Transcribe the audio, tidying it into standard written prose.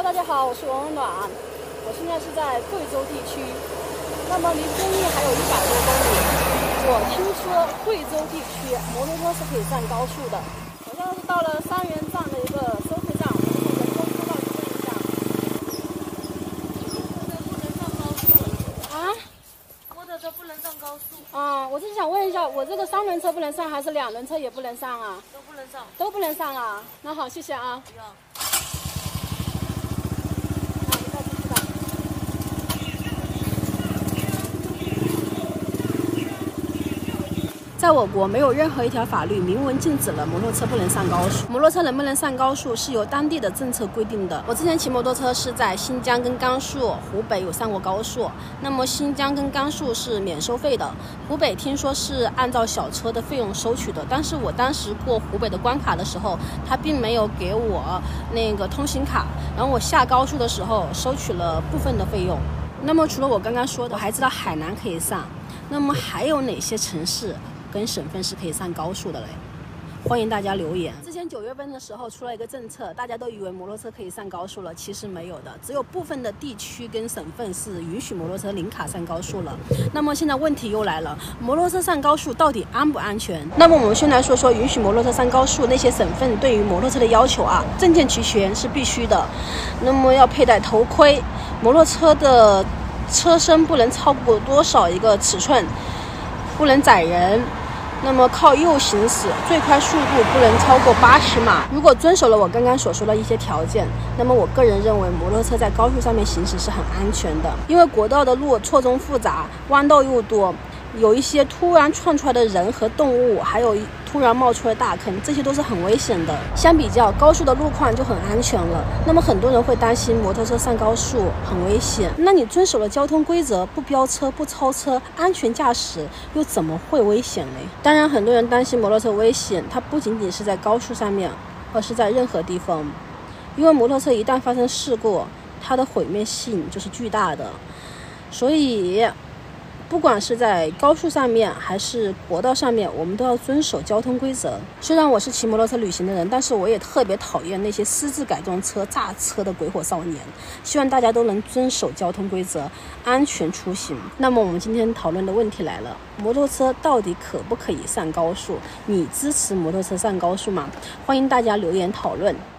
大家好，我是王温暖，我现在是在贵州地区，那么离遵义还有100多公里。我听说贵州地区摩托车是可以上高速的，我现在是到了三元站的一个收费站，我们人工车道去问一下。啊？ 摩托车不能上高速。 我是想问一下，我这个3轮车不能上，还是2轮车也不能上啊？ 都不能上。 都不能上啊？那好，谢谢啊。 不要。 在我国，没有任何一条法律明文禁止了摩托车不能上高速。摩托车能不能上高速是由当地的政策规定的。我之前骑摩托车是在新疆跟甘肃、湖北有上过高速。那么新疆跟甘肃是免收费的，湖北听说是按照小车的费用收取的。但是我当时过湖北的关卡的时候，他并没有给我那个通行卡，然后我下高速的时候收取了部分的费用。那么除了我刚刚说的，我还知道海南可以上。那么还有哪些城市跟省份是可以上高速的嘞？欢迎大家留言。之前9月份的时候出了一个政策，大家都以为摩托车可以上高速了，其实没有的，只有部分的地区跟省份是允许摩托车零卡上高速了。那么现在问题又来了，摩托车上高速到底安不安全？那么我们先来说说允许摩托车上高速那些省份对于摩托车的要求啊，证件齐全是必须的，那么要佩戴头盔，摩托车的车身不能超过多少一个尺寸，不能载人，那么靠右行驶，最快速度不能超过80码。如果遵守了我刚刚所说的一些条件，那么我个人认为摩托车在高速上面行驶是很安全的，因为国道的路错综复杂，弯道又多，有一些突然窜出来的人和动物，还有突然冒出来大坑，这些都是很危险的。相比较高速的路况就很安全了。那么很多人会担心摩托车上高速很危险，那你遵守了交通规则，不飙车不超车，安全驾驶，又怎么会危险呢？当然很多人担心摩托车危险，它不仅仅是在高速上面，而是在任何地方，因为摩托车一旦发生事故，它的毁灭性就是巨大的。所以不管是在高速上面还是国道上面，我们都要遵守交通规则。虽然我是骑摩托车旅行的人，但是我也特别讨厌那些私自改装车、炸车的鬼火少年。希望大家都能遵守交通规则，安全出行。那么我们今天讨论的问题来了，摩托车到底可不可以上高速？你支持摩托车上高速吗？欢迎大家留言讨论。